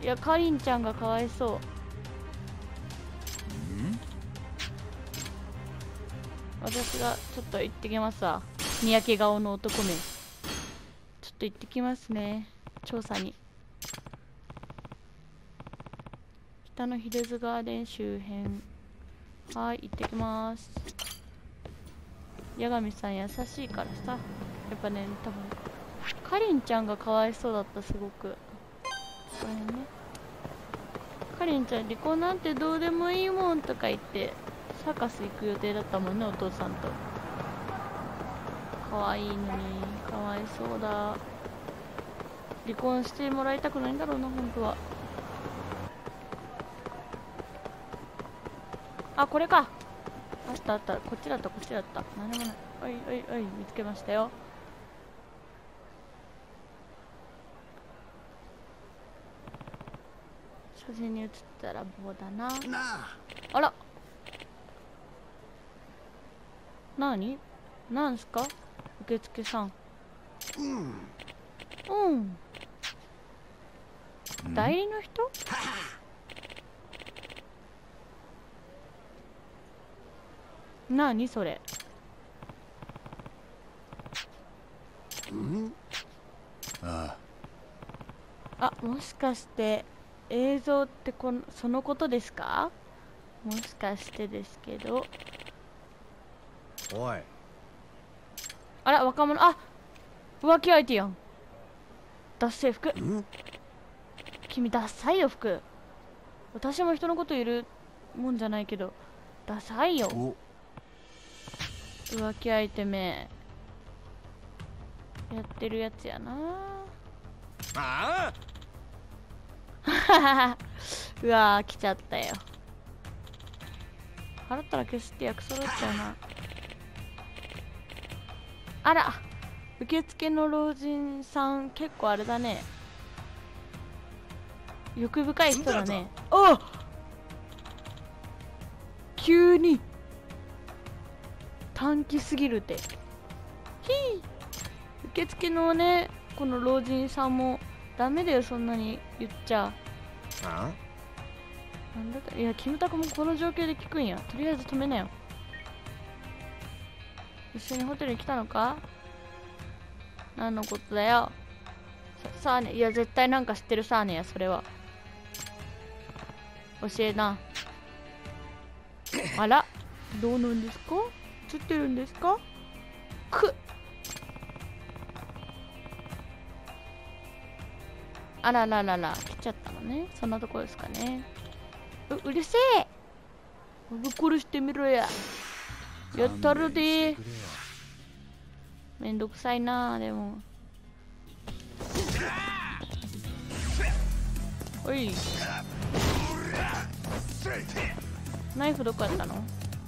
いや、かりんちゃんがかわいそう。私がちょっと行ってきますわ。にやけ顔の男め。ちょっと行ってきますね。調査に。北のヒルズガーデン周辺。はい、行ってきます。八神さん優しいからさ。やっぱね、多分かりんちゃんがかわいそうだった、すごく。これね。かりんちゃん、離婚なんてどうでもいいもんとか言って、サーカス行く予定だったもんね、お父さんと。かわいいのに、かわいそうだ。離婚してもらいたくないんだろうな、本当は。あ、これか。あったあった。こっちだった、こっちだった。何でもない。おいおいおい、見つけましたよ。写真に写ったら棒だな。あら。なんすか受付さん。うん。代理の人？それ。あ、もしかして映像ってそのことですか？もしかしてですけど。 おい。 あら、若者。あ、浮気相手やん。ダッセー服。君ダッサいよ服。私も人のこと言るもんじゃないけどダサいよ。浮気相手めやってるやつやな。 ああうわー来ちゃったよ。払ったら消すって約束っちゃうな。あら、受付の老人さん結構あれだね、欲深い人だね。あっ、急に短気すぎるて。ひー、受付のね、この老人さんもダメだよ、そんなに言っちゃ。なんだった、いや、キムタクもこの状況で聞くんや。とりあえず止めなよ。一緒にホテルに来たのか？何のことだよ。さあね、いや、絶対なんか知ってるさあねや、それは。教えな。あら、どうなんですか？映ってるんですか？あらららら、来ちゃったのね。そんなとこですかね。うるせえ。ぶっ殺してみろや。やったるで。めんどくさいな、でも。おい。ナイフどこやったの？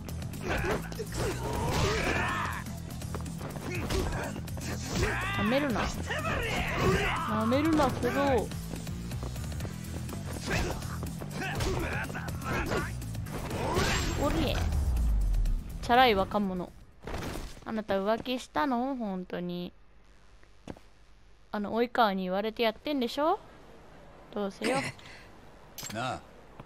なめるな。なめるな、けど。おりえ。チャラい若者。あなた浮気したの？本当に。及川に言われてやってんでしょ？どうせよ。 な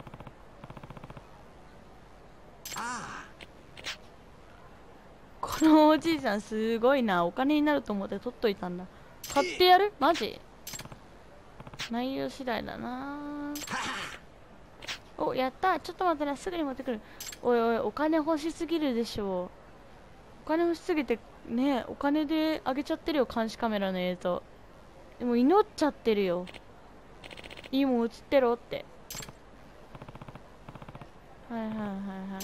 このおじいちゃんすごいな。お金になると思って取っといたんだ。買ってやる？マジ？内容次第だな。お、やった。ちょっと待ってな。すぐに持ってくる。おいおい、お金欲しすぎるでしょ。お金欲しすぎて、ね、お金であげちゃってるよ。監視カメラの映像。でも祈っちゃってるよ。いいもん映ってろって。はいはいはいはい。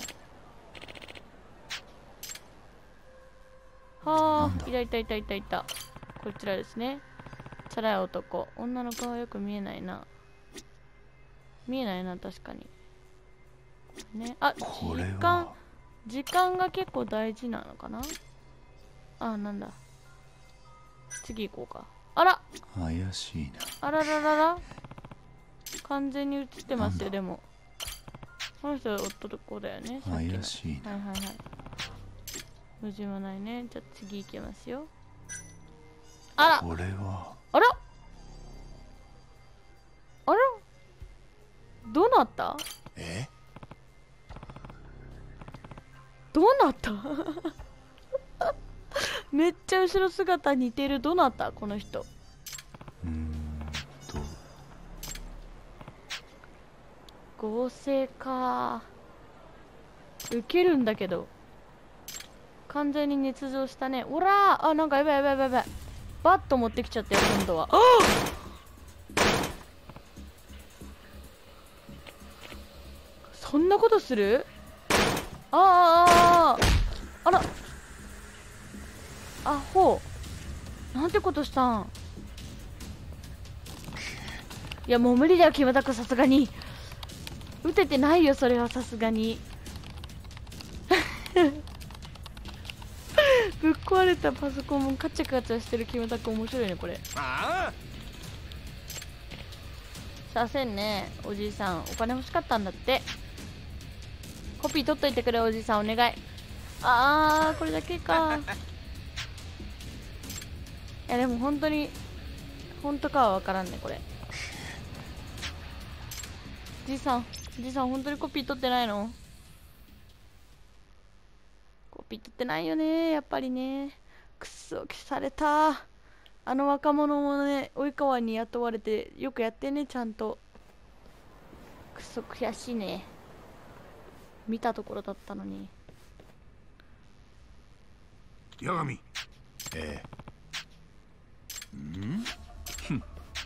はあ、いたいたいたいたいた。こちらですね。チャラい男。女の顔はよく見えないな。見えないな、確かに。ね、あ、時間が結構大事なのかな。あ、なんだ。次行こうか。あら、 怪しいな。 あらららら。完全に映ってますよ、でも。この人は男だよね、さっきの。 怪しいな。 はいはいはい。無事もないね。じゃあ次行きますよ。あら、 これは。 あらあらなったえどうなっためっちゃ後ろ姿似てる。どうなったこの人。 と合成か。ウケるんだけど完全に捏造したね。おらー、あ、なんかやばいやばいやばいやばい。バット持ってきちゃったよ今度は。あそんなことする？あら、アホ、なんてことしたん。いやもう無理だよキムタク、さすがに打ててないよそれは。さすがにぶっ壊れたパソコンもカチャカチャしてるキムタク面白いねこれ。させんねおじいさん、お金欲しかったんだって。コピー取っといてくれおじいさんお願い。あーこれだけか。いやでも本当に本当かは分からんねこれ。じいさん本当にコピー取ってないの？コピー取ってないよねやっぱりね。くっそ消された。あの若者もね及川に雇われてよくやってねちゃんと。くっそ悔しいね。見たところだったのに。 八神。ええ。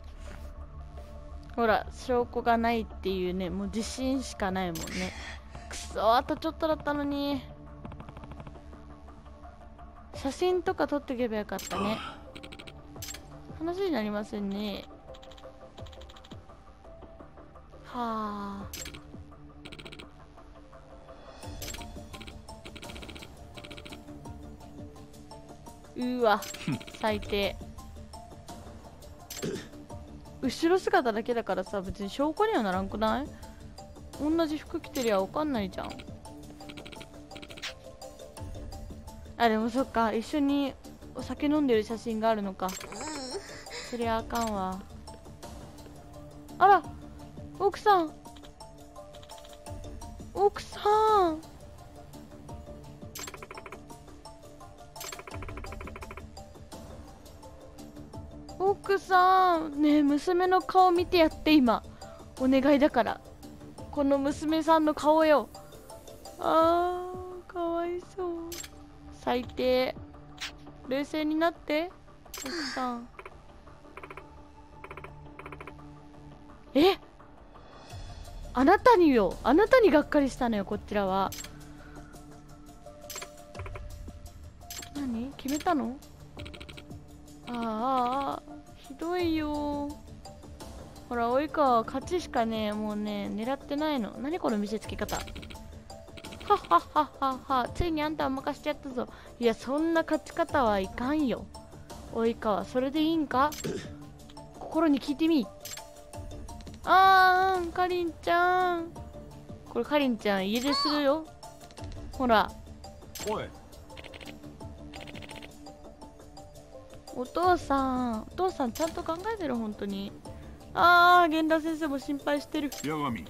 ほら証拠がないっていうね、もう自信しかないもんね。くそあとちょっとだったのに。写真とか撮っておけばよかったね。話になりませんね。はあ。うわ最低。後ろ姿だけだからさ別に証拠にはならんくない？同じ服着てりゃわかんないじゃん。あでもそっか、一緒にお酒飲んでる写真があるのか。そりゃあかんわ。あら奥さん奥さんねえ娘の顔見てやって今お願いだから。この娘さんの顔よ。あーかわいそう。最低。冷静になって奥さん。えあなたによ、あなたにがっかりしたのよこちらは。何決めたの？ああひどいよ。ほら及川は勝ちしかねもうね狙ってないの。何この見せつけ方。はっはっはっはっは、ついにあんたを任しちゃったぞ。いやそんな勝ち方はいかんよ及川。それでいいんか心に聞いてみ。かりんちゃん、これかりんちゃん家出するよ。ほらおい。 お父さんちゃんと考えてる本当に。源田先生も心配してる。 八神。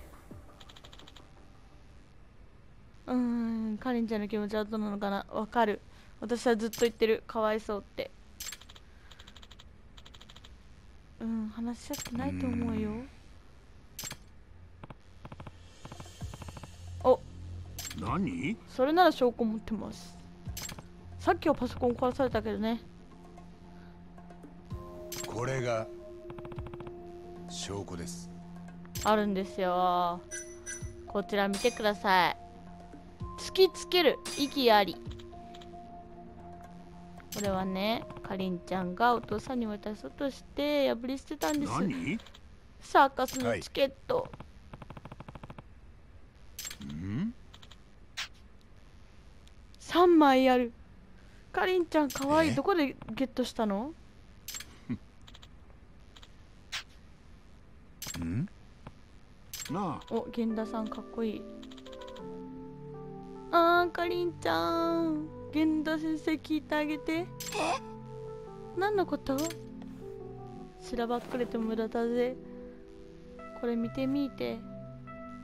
かりんちゃんの気持ちはどうなのかな。わかる。私はずっと言ってる、かわいそうって。話し合ってないと思うよ。お何？ それなら証拠持ってます。さっきはパソコン壊されたけどね。 これが証拠です。 あるんですよ。こちら見てください。突きつける息あり。これはねかりんちゃんがお父さんに渡そうとして破り捨てたんです。 何？ サーカスのチケット、3枚ある。かりんちゃんかわいい。どこでゲットしたの？ なあ。 お源田さんかっこいい。かりんちゃん源田先生聞いてあげて。何のこと？しらばっくれて無駄だぜ。これ見てみて。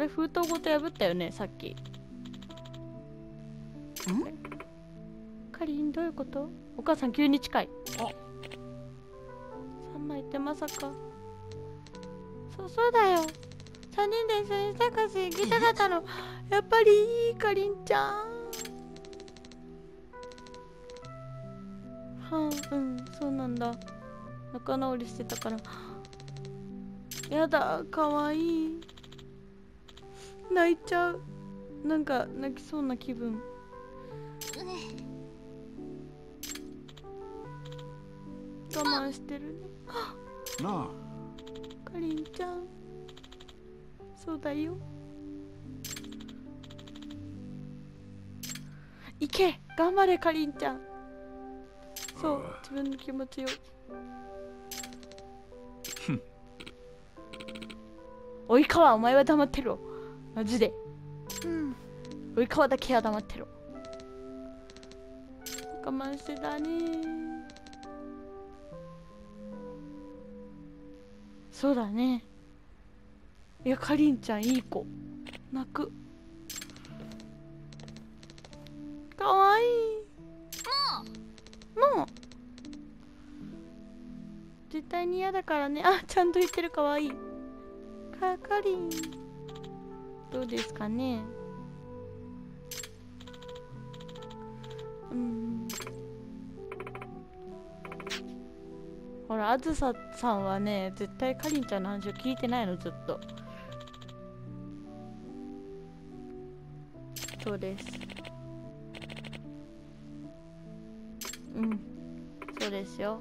れ封筒ごと破ったよねさっき。かりんどういうこと？お母さん急に近い。3枚ってまさか。そうだよ。3人で一緒にサッカーし行きたかったの。やっぱりいいかりんちゃん。はあ、うん、そうなんだ。仲直りしてたから。やだ、かわいい。泣いちゃう。なんか泣きそうな気分。我慢してるね。 なあ。 かりんちゃん。そうだよ。いけ、頑張れかりんちゃん。そう、自分の気持ちを。及川、お前は黙ってろ。マジで。及川だけは黙ってろ。我慢してたね。そうだね。いや、かりんちゃんいい子。泣く。かわいい。もう絶対に嫌だからね。あ、ちゃんと言ってる。かわいい。かりんどうですかね。ほら、あずささんはね、絶対かりんちゃんの話を聞いてないの、ずっと。そうです。うん、そうですよ。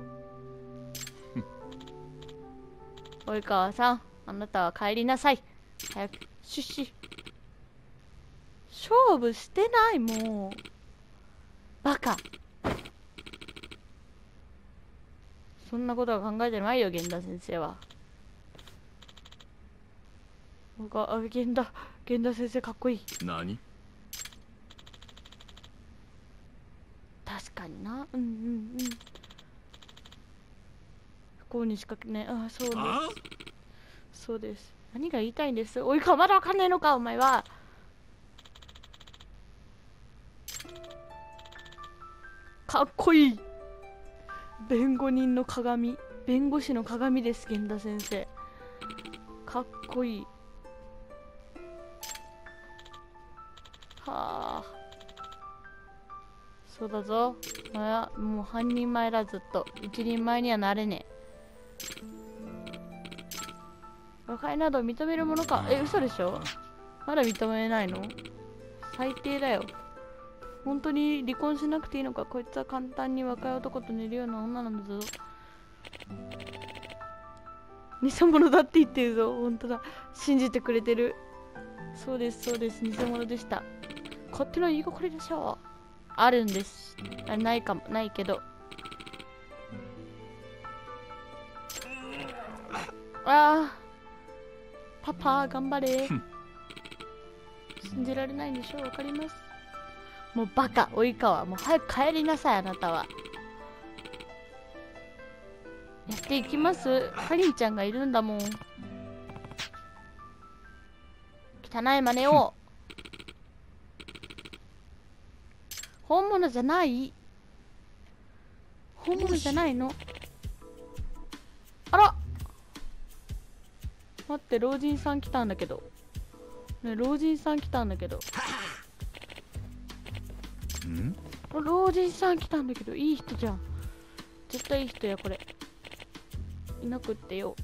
及川さん、あなたは帰りなさい。早く、シュッシュ。勝負してない、もう。バカ。そんなことは考えてないよ、源田先生は。源田先生かっこいい。 何？ 確かにな。不幸にしかね。あ、そうです。そうです。何が言いたいんです？及川まだわかんねえのか、お前は。かっこいい。弁護人の鏡。弁護士の鏡です、源田先生。かっこいい。はあ。そうだぞ。もう半人前だ、ずっと。一人前にはなれねえ。和解など認めるものか。嘘でしょ？まだ認めないの？最低だよ。本当に離婚しなくていいのか。こいつは簡単に若い男と寝るような女なんだぞ。偽物だって言ってるぞ。本当だ。信じてくれてる。そうです、そうです。偽物でした。勝手な言いがこれでしょう。あるんです。ないかも。ないけど。パパ、頑張れ。信じられないんでしょ。わかります。もうバカ、及川。もう早く帰りなさい、あなたは。やっていきます。かりんちゃんがいるんだもん。汚い真似を。本物じゃない。本物じゃないの。あら、待って、老人さん来たんだけど。ね、老人さん来たんだけど。老人さん来たんだけど、いい人じゃん。絶対いい人や、これ。いなくってよ。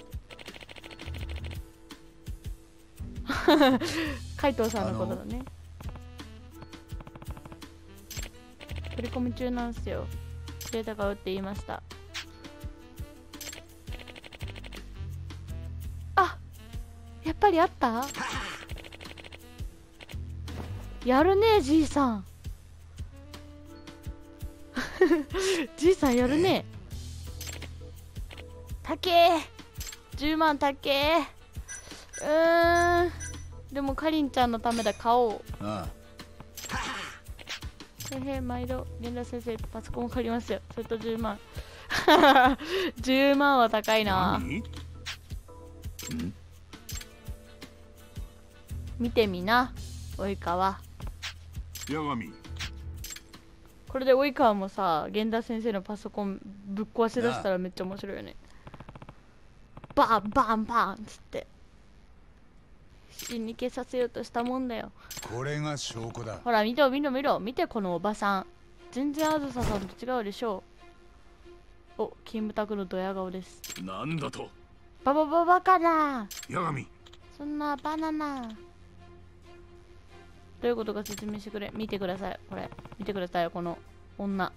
海藤さんのことだね。取り込み中なんすよ。データが打って言いました。あ、やっぱりあった？やるね、じいさん。じいさんやるね。たけー。10万たけー。でもかりんちゃんのためだ、買おう。毎度、源田先生、パソコン借りますよ。それと10万。10万は高いな。 見てみな及川。 八神。 これで及川もさ、源田先生のパソコンぶっ壊し出したらめっちゃ面白いよね。バンバンバンっつって死に消させようとしたもんだよ。 これが証拠だ。 ほら見ろ見ろ見ろ、見てこのおばさん、全然あずささんと違うでしょう。お、キムタクのドヤ顔です。 なんだと。 ババババカな、 八神。 そんなバナナ。どういうことか説明してくれ。見てください、これ見てくださいよ、この女。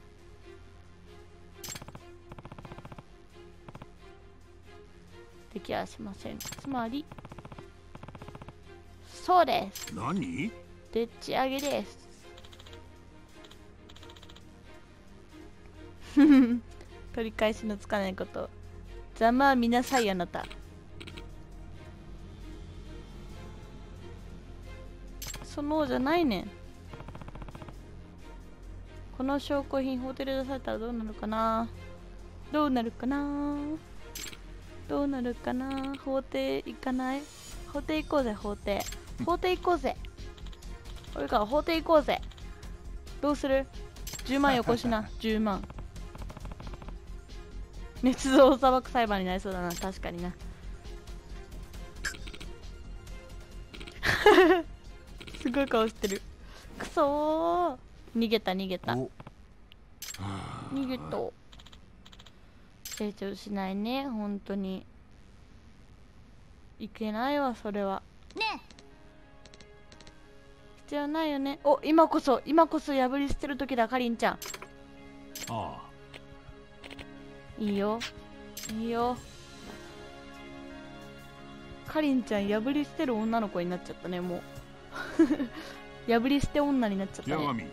できやしません。つまりそうです、 何。 でっち上げです。取り返しのつかないこと、ざまあみなさいあなた。そのじゃないねん。この証拠品ホテル出されたらどうなるかな、どうなるかな、どうなるかな。法廷行かない？法廷行こうぜ、法廷。法廷行こうぜ。おいか、法廷行こうぜ。どうする？ 10 万よこしな、10万。捏造砂漠裁判になりそうだな、確かにな。すごい顔してる。くそー。逃げた逃げた。逃げた。成長しないね、本当に。いけないわ、それは。 ね必要ないよね。お、今こそ破り捨てる時だ、かりんちゃん。 ああ。 いいよいいよ。かりんちゃん破り捨てる女の子になっちゃったね、もう。破り捨て女になっちゃった八ね。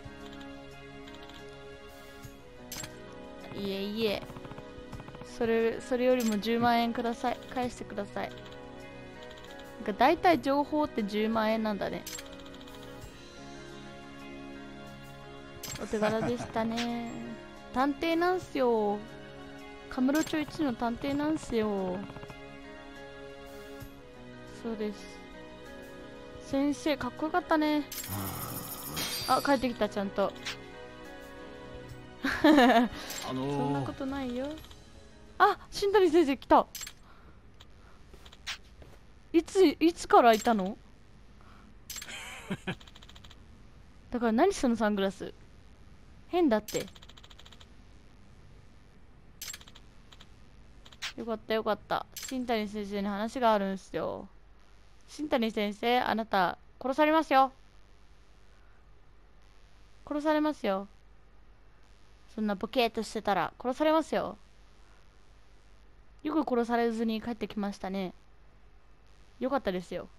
神。 いえいえ、それよりも10万円ください。返してください。なんか大体情報って10万円なんだね。お手柄でしたね。探偵なんすよ。カムロ町一の探偵なんすよ。そうです。先生かっこよかったね。あ、帰ってきた、ちゃんと。そんなことないよ。あ、新谷先生来た。いつからいたの？だから何そのサングラス。変だって。よかったよかった。新谷先生に話があるんすよ。新谷先生、あなた殺されますよ。殺されますよ。そんなボケーっとしてたら殺されますよ。よく殺されずに帰ってきましたね。よかったですよ。